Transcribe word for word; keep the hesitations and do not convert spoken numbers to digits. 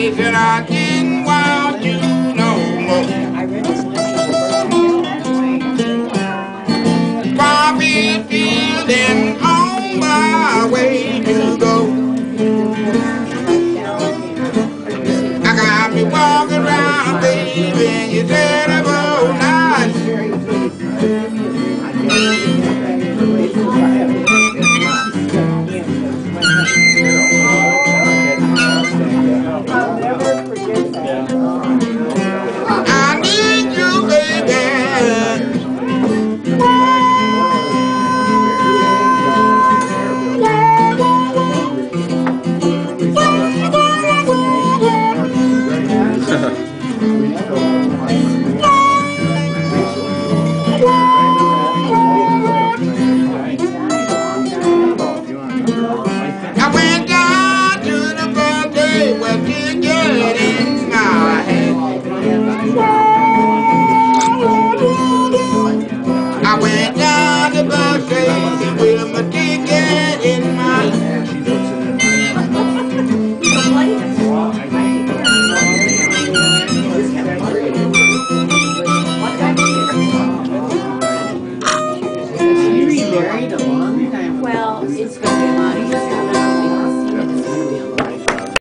days and I didn't want you no more. Poppy field and on my way to go. I got me walking around, baby, and you're terrible nice.